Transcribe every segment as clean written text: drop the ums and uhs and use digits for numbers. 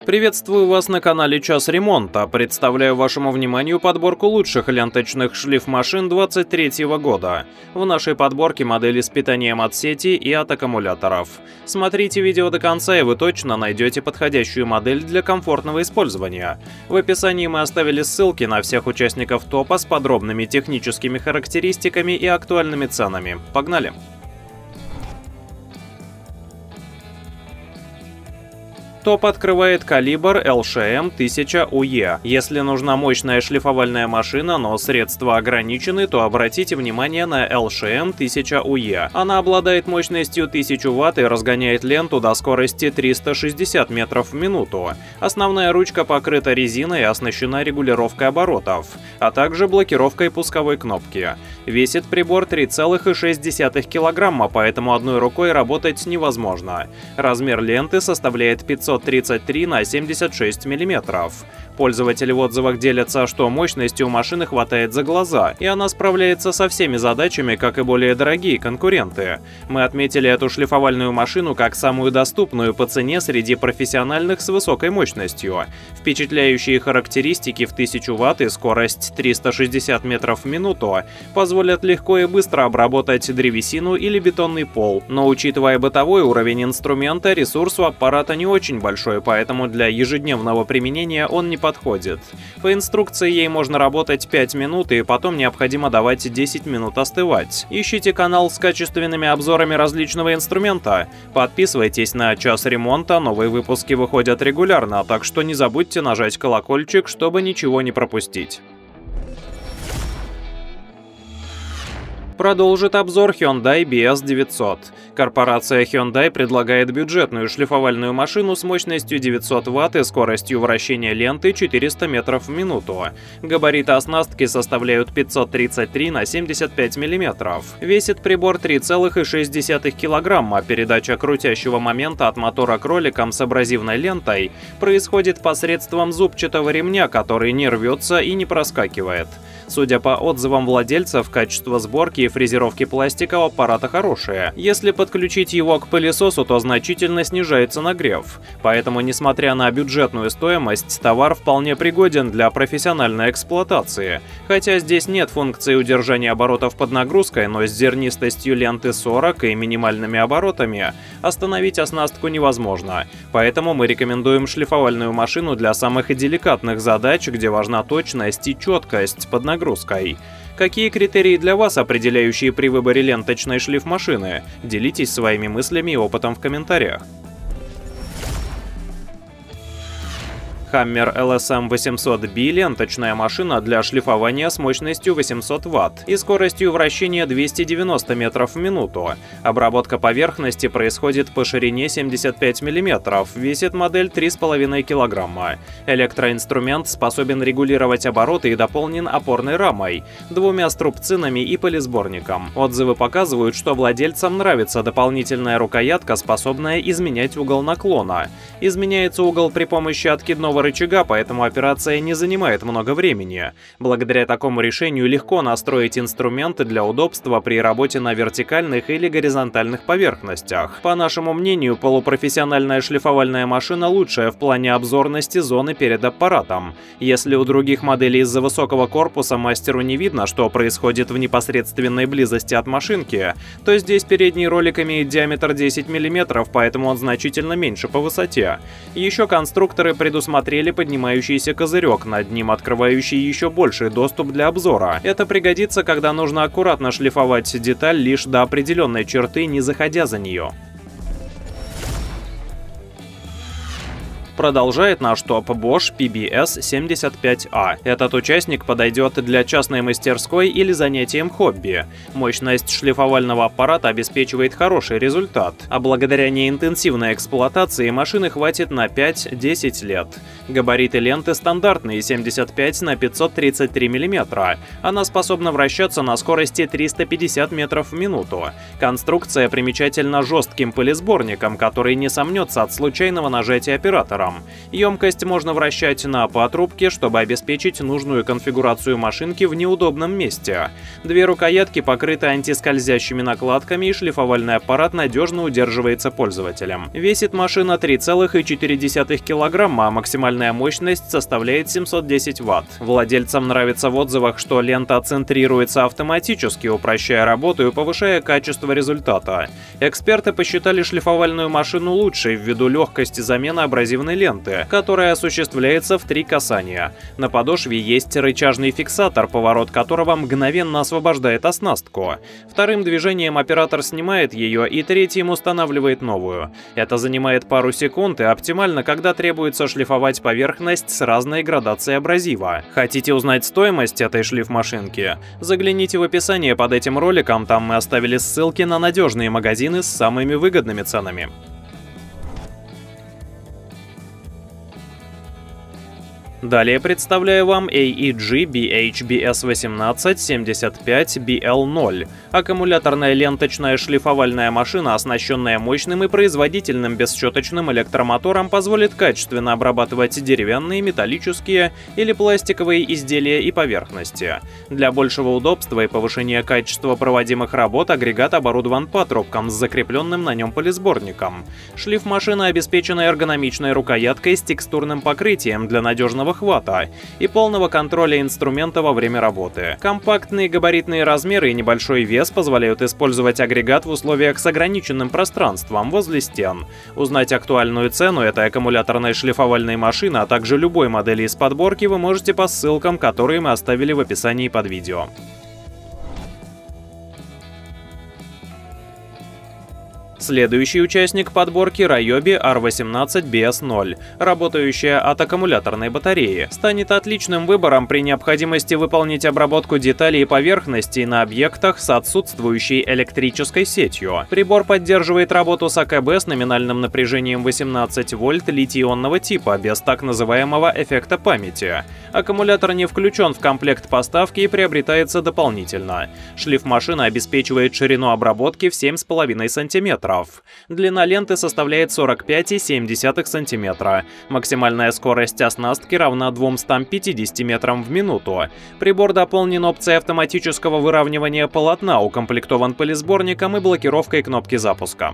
Приветствую вас на канале Час Ремонта. Представляю вашему вниманию подборку лучших ленточных шлифмашин 2023 года. В нашей подборке модели с питанием от сети и от аккумуляторов. Смотрите видео до конца, и вы точно найдете подходящую модель для комфортного использования. В описании мы оставили ссылки на всех участников топа с подробными техническими характеристиками и актуальными ценами. Погнали! Топ открывает калибр LSHM 1000UE. Если нужна мощная шлифовальная машина, но средства ограничены, то обратите внимание на LSHM 1000UE. Она обладает мощностью 1000 Вт и разгоняет ленту до скорости 360 метров в минуту. Основная ручка покрыта резиной и оснащена регулировкой оборотов, а также блокировкой пусковой кнопки. Весит прибор 3,6 кг, поэтому одной рукой работать невозможно. Размер ленты составляет 533 на 76 мм. Пользователи в отзывах делятся, что мощности у машины хватает за глаза, и она справляется со всеми задачами, как и более дорогие конкуренты. Мы отметили эту шлифовальную машину как самую доступную по цене среди профессиональных с высокой мощностью. Впечатляющие характеристики в 1000 Вт и скорость 360 метров в минуту позволят легко и быстро обработать древесину или бетонный пол. Но учитывая бытовой уровень инструмента, ресурс у аппарата не очень большой, поэтому для ежедневного применения он не подходит. По инструкции ей можно работать 5 минут, и потом необходимо давать 10 минут остывать. Ищите канал с качественными обзорами различного инструмента. Подписывайтесь на Час Ремонта, новые выпуски выходят регулярно, так что не забудьте нажать колокольчик, чтобы ничего не пропустить. Продолжит обзор Hyundai BS900. Корпорация Hyundai предлагает бюджетную шлифовальную машину с мощностью 900 Вт и скоростью вращения ленты 400 метров в минуту. Габариты оснастки составляют 533 на 75 мм. Весит прибор 3,6 кг, а передача крутящего момента от мотора кроликом с абразивной лентой происходит посредством зубчатого ремня, который не рвется и не проскакивает. Судя по отзывам владельцев, качество сборки и фрезеровки пластика у аппарата хорошее. Если подключить его к пылесосу, то значительно снижается нагрев. Поэтому, несмотря на бюджетную стоимость, товар вполне пригоден для профессиональной эксплуатации. Хотя здесь нет функции удержания оборотов под нагрузкой, но с зернистостью ленты 40 и минимальными оборотами остановить оснастку невозможно. Поэтому мы рекомендуем шлифовальную машину для самых деликатных задач, где важна точность и четкость под нагрузкой. Какие критерии для вас, определяющие при выборе ленточной шлифмашины? Делитесь своими мыслями и опытом в комментариях. Hammer LSM 800B – ленточная машина для шлифования с мощностью 800 Вт и скоростью вращения 290 метров в минуту. Обработка поверхности происходит по ширине 75 мм, весит модель 3,5 кг. Электроинструмент способен регулировать обороты и дополнен опорной рамой, двумя струбцинами и пылесборником. Отзывы показывают, что владельцам нравится дополнительная рукоятка, способная изменять угол наклона. Изменяется угол при помощи откидного рычага, поэтому операция не занимает много времени. Благодаря такому решению легко настроить инструменты для удобства при работе на вертикальных или горизонтальных поверхностях. По нашему мнению, полупрофессиональная шлифовальная машина лучшая в плане обзорности зоны перед аппаратом. Если у других моделей из-за высокого корпуса мастеру не видно, что происходит в непосредственной близости от машинки, то здесь передний ролик имеет диаметр 10 мм, поэтому он значительно меньше по высоте. Еще конструкторы предусмотрели поднимающийся козырек, над ним открывающий еще больший доступ для обзора. Это пригодится, когда нужно аккуратно шлифовать деталь лишь до определенной черты, не заходя за нее. Продолжает наш топ Bosch PBS75A. Этот участник подойдет для частной мастерской или занятием хобби. Мощность шлифовального аппарата обеспечивает хороший результат, а благодаря неинтенсивной эксплуатации машины хватит на 5-10 лет. Габариты ленты стандартные 75 на 533 мм. Она способна вращаться на скорости 350 метров в минуту. Конструкция примечательна жестким пылесборником, который не сомнется от случайного нажатия оператора. кг. Емкость можно вращать на патрубке, чтобы обеспечить нужную конфигурацию машинки в неудобном месте. Две рукоятки покрыты антискользящими накладками, и шлифовальный аппарат надежно удерживается пользователем. Весит машина 3,4 кг, а максимальная мощность составляет 710 Вт. Владельцам нравится в отзывах, что лента центрируется автоматически, упрощая работу и повышая качество результата. Эксперты посчитали шлифовальную машину лучшей ввиду легкости замены абразивной ленты, которая осуществляется в 3 касания. На подошве есть рычажный фиксатор, поворот которого мгновенно освобождает оснастку. Вторым движением оператор снимает ее и третьим устанавливает новую. Это занимает пару секунд и оптимально, когда требуется шлифовать поверхность с разной градацией абразива. Хотите узнать стоимость этой шлифмашинки? Загляните в описание под этим роликом, там мы оставили ссылки на надежные магазины с самыми выгодными ценами. Далее представляю вам AEG BHBS1875BL0. Аккумуляторная ленточная шлифовальная машина, оснащенная мощным и производительным бесщеточным электромотором, позволит качественно обрабатывать деревянные, металлические или пластиковые изделия и поверхности. Для большего удобства и повышения качества проводимых работ агрегат оборудован патрубком с закрепленным на нем полисборником. Шлифмашина обеспечена эргономичной рукояткой с текстурным покрытием для надежного хвата и полного контроля инструмента во время работы. Компактные габаритные размеры и небольшой вес позволяют использовать агрегат в условиях с ограниченным пространством возле стен. Узнать актуальную цену этой аккумуляторной шлифовальной машины, а также любой модели из подборки вы можете по ссылкам, которые мы оставили в описании под видео. Следующий участник подборки Ryobi R18BS0, работающая от аккумуляторной батареи, станет отличным выбором при необходимости выполнить обработку деталей и поверхностей на объектах с отсутствующей электрической сетью. Прибор поддерживает работу с АКБ с номинальным напряжением 18 вольт литий-ионного типа, без так называемого эффекта памяти. Аккумулятор не включен в комплект поставки и приобретается дополнительно. Шлифмашина обеспечивает ширину обработки в 7,5 см. Длина ленты составляет 45,7 см. Максимальная скорость оснастки равна 250 метрам в минуту. Прибор дополнен опцией автоматического выравнивания полотна, укомплектован полисборником и блокировкой кнопки запуска.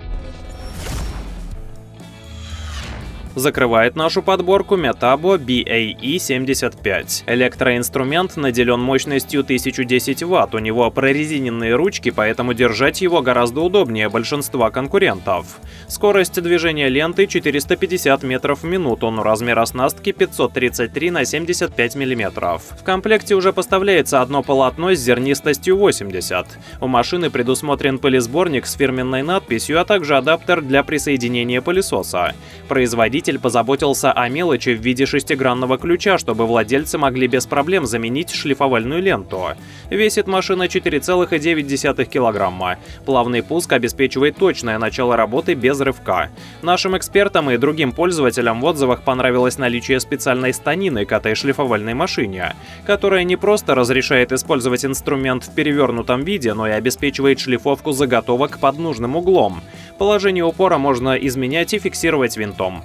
Закрывает нашу подборку Metabo BAE75. Электроинструмент наделен мощностью 1010 Вт, у него прорезиненные ручки, поэтому держать его гораздо удобнее большинства конкурентов. Скорость движения ленты 450 метров в минуту, но размер оснастки 533 на 75 мм. В комплекте уже поставляется одно полотно с зернистостью 80. У машины предусмотрен полисборник с фирменной надписью, а также адаптер для присоединения пылесоса. Производитель позаботился о мелочи в виде шестигранного ключа, чтобы владельцы могли без проблем заменить шлифовальную ленту. Весит машина 4,9 кг. Плавный пуск обеспечивает точное начало работы без рывка. Нашим экспертам и другим пользователям в отзывах понравилось наличие специальной станины к этой шлифовальной машине, которая не просто разрешает использовать инструмент в перевернутом виде, но и обеспечивает шлифовку заготовок под нужным углом. Положение упора можно изменять и фиксировать винтом.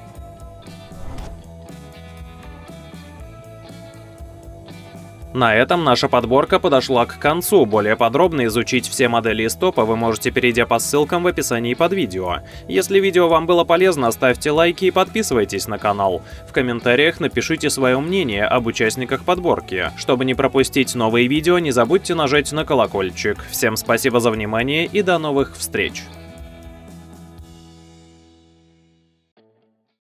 На этом наша подборка подошла к концу. Более подробно изучить все модели из топа вы можете, перейдя по ссылкам в описании под видео. Если видео вам было полезно, ставьте лайки и подписывайтесь на канал. В комментариях напишите свое мнение об участниках подборки. Чтобы не пропустить новые видео, не забудьте нажать на колокольчик. Всем спасибо за внимание и до новых встреч!